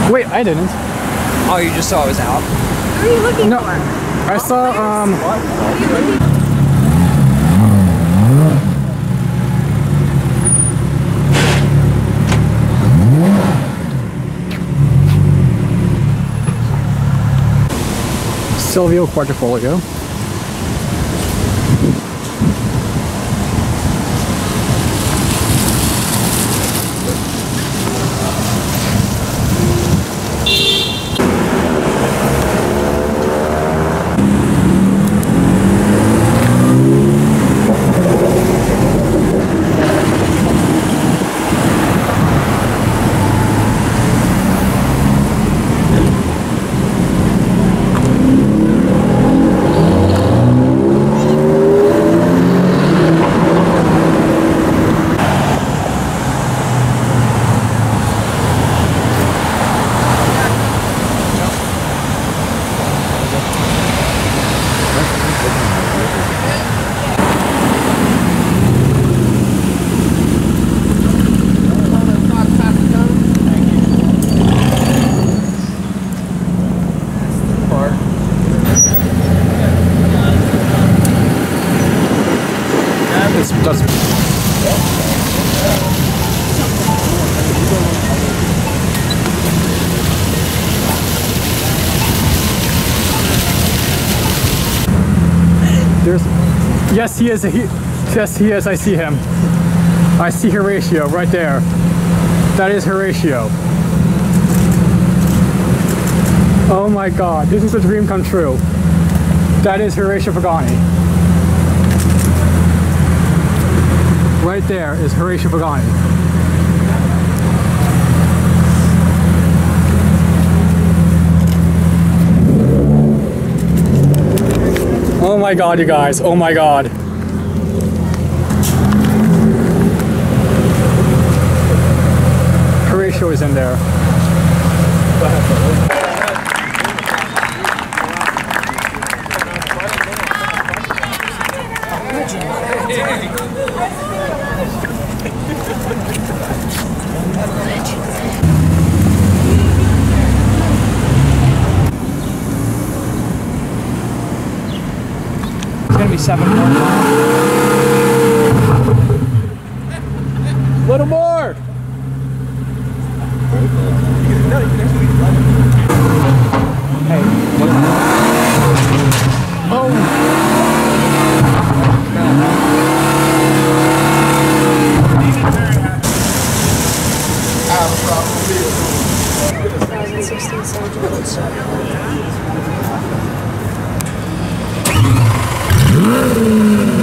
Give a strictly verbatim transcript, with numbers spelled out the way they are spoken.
Wait, I didn't. Oh, you just saw it was out? What are you looking no, for? I saw, um... What are you looking for? Silvio Quadrifoglio. There's, yes, he is. He, yes, he is. I see him. I see Horacio right there. That is Horacio. Oh my God, this is a dream come true. That is Horacio Pagani. Right there is Horacio Pagani. Oh my God, you guys. Oh my God. Horatio is in there. It's gonna be seven more. Little more. Hey, what? Oh. twenty sixteen Soldier.